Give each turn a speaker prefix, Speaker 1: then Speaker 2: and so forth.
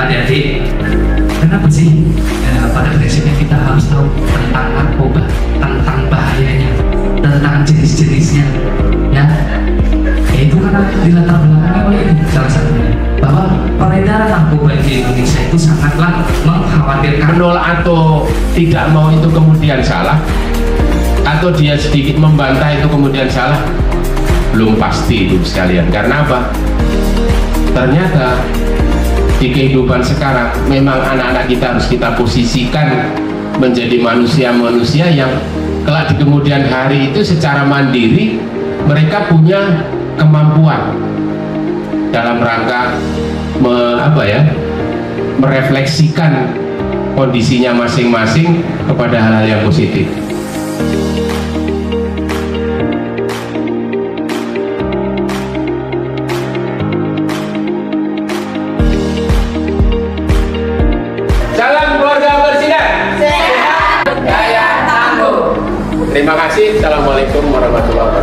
Speaker 1: adik-adik, kenapa sih pada prinsipnya kita harus tahu tentang narkoba, tentang bahayanya, tentang jenis-jenisnya, ya? Itu karena dilatar belakangi oleh ini salah satunya, bahwa peredaran narkoba di Indonesia itu sangatlah mengkhawatirkan.
Speaker 2: Menolak atau tidak mau itu kemudian salah, atau dia sedikit membantah itu kemudian salah, belum pasti itu sekalian. Karena apa? Ternyata di kehidupan sekarang memang anak-anak kita harus kita posisikan menjadi manusia-manusia yang kelak di kemudian hari itu secara mandiri mereka punya kemampuan dalam rangka merefleksikan kondisinya masing-masing kepada hal-hal yang positif. Salam keluarga bersinar.
Speaker 3: Sehat, jaya, tangguh.
Speaker 2: Terima kasih. Assalamualaikum warahmatullahi wabarakatuh.